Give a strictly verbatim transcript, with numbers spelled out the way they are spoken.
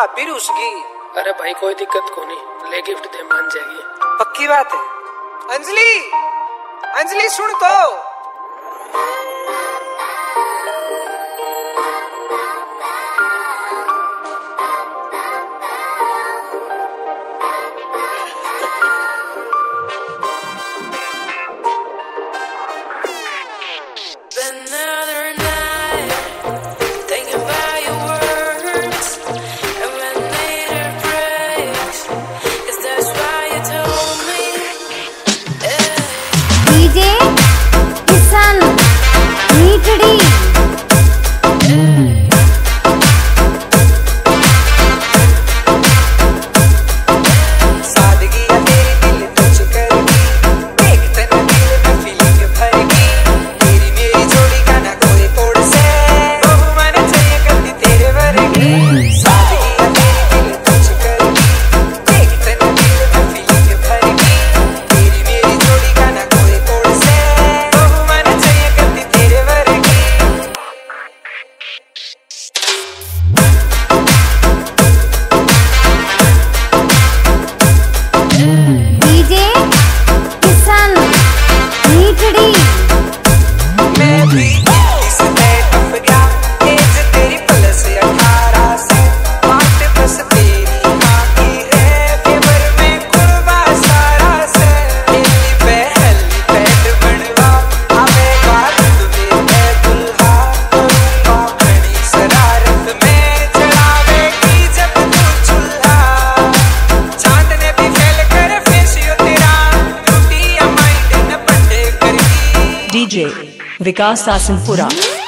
भाभी रुस गई। अरे भाई कोई दिक्कत को नहीं, ले गिफ्ट दे मान जाएगी। पक्की बात है। अंजलि अंजलि सुन तो। किशन मिथरी सादगी या तेरी दिल तुझ करगी, देख तेरे दिल में फीलिंग भरगी, तेरी मेरी जोड़ी का ना कोई तोड़ से, बहू मैंने चाहिए करती तेरे वर्गी। सादगी या तेरी दिल तुझ करगी, देख तेरे दिल में फीलिंग भरगी, तेरी मेरी जोड़ी का ना कोई तोड़ से, बहू मैंने चाहिए करती तेरे वर्गी। डीजे किशन मिथरी मैं भी इसमें टप गया, एज तेरी प्लस अठारह से, बात बस तेरी हाँ की है, फेवर में कुर्बा सारा से, हेली पे हेली पैड बनवा, हमें बात तुम्हें मैं दुल्हा करूँगा, बड़ी शरारत में चढ़ावेगी जब तू चूल्हा, चांद ने भी फेल कर फेसियो तेरा, टूटी या माइंड न बंदे करगी। डीजे विकास आसनपुरा।